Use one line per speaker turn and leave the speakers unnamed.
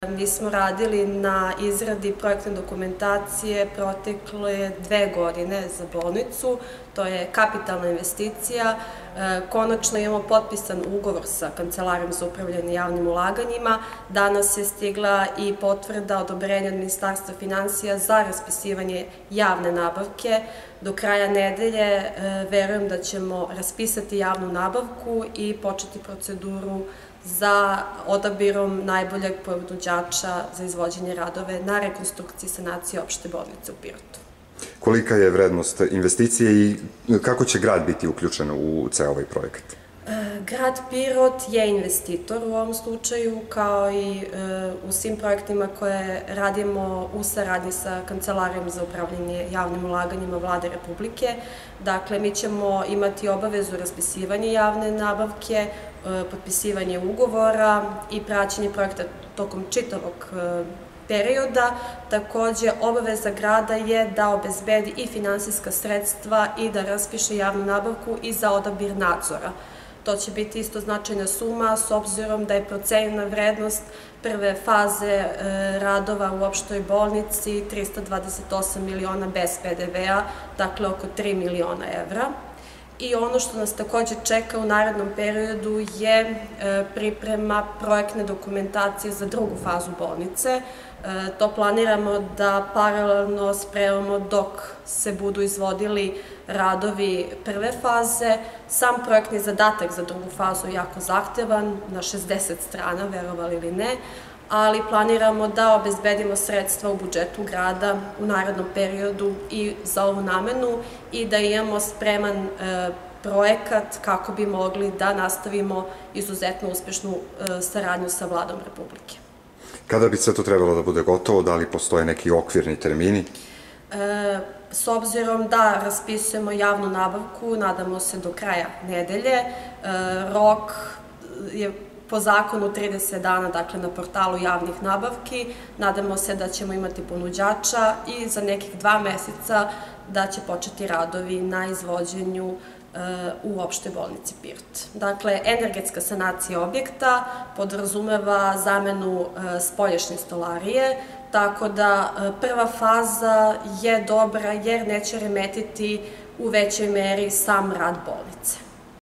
Mi smo radili na izradi projektne dokumentacije protekle 2 godine za bolnicu. To je kapitalna investicija. Konačno imamo potpisan ugovor sa Kancelarijom za upravljanje javnim ulaganjima. Danas je stigla i potvrda odobrenja od Ministarstva finansija za raspisivanje javne nabavke. Do kraja nedelje verujem da ćemo raspisati javnu nabavku i početi proceduru za odabirom najboljeg ponuđača za izvođenje radove na rekonstrukciji sanacije opšte bolnice u Pirotu.
Kolika je vrednost investicije i kako će grad biti uključen u ceo ovaj projekat?
Grad Pirot je investitor u ovom slučaju, kao i u svim projektima koje radimo u saradnji sa Kancelarijom za upravljanje javnim ulaganjima Vlade Republike. Dakle, mi ćemo imati obavezu raspisivanja javne nabavke, potpisivanje ugovora i praćenje projekta tokom čitavog perioda. Takođe, obaveza grada je da obezbedi i finansijska sredstva i da raspiše javnu nabavku i za odabir nadzora. To će biti isto značajna suma, s obzirom da je procenjena vrednost prve faze radova u opštoj bolnici 328 miliona bez PDV-a, dakle oko 3 miliona evra. I ono što nas takođe čeka u narednom periodu je priprema projektne dokumentacije za drugu fazu bolnice. To planiramo da paralelno spremamo dok se budu izvodili radovi prve faze. Sam projektni zadatak za drugu fazu je jako zahtevan, na 60 strana, verovali ili ne, ali planiramo da obezbedimo sredstva u budžetu grada u narednom periodu i za ovu namenu i da imamo spreman projekat kako bi mogli da nastavimo izuzetno uspešnu saradnju sa Vladom Republike.
Kada bi sve to trebalo da bude gotovo, da li postoje neki okvirni termini?
S obzirom da raspisujemo javnu nabavku, nadamo se do kraja nedelje, rok je po zakonu 30 dana, dakle na portalu javnih nabavki. Nadamo se da ćemo imati ponuđača i za nekih 2 meseca da će početi radovi na izvođenju u opštoj bolnici Pirot. Dakle, energetska sanacija objekta podrazumeva zamenu spoljašnje stolarije, tako da prva faza je dobra jer neće remetiti u većoj meri sam rad bolnice.